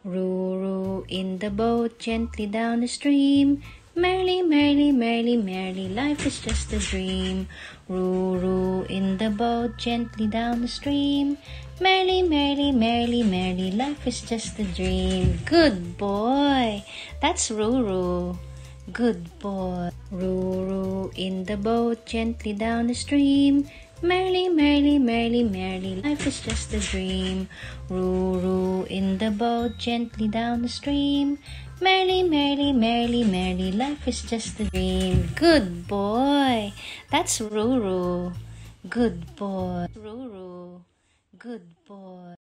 Row, row in the boat gently down the stream. Merrily, merrily, merrily, merrily, life is just a dream. Row, row in the boat gently down the stream. Merrily, merrily, merrily, merrily, life is just a dream. Good boy. That's Ruru. Good boy. Row, row in the boat gently down the stream. Merrily, merrily, merrily, merrily, life is just a dream. Row, row in the boat gently down the stream. Merrily, merrily, merrily, merrily, life is just a dream. Good boy. That's Ruru. Good boy. Ruru. Good boy.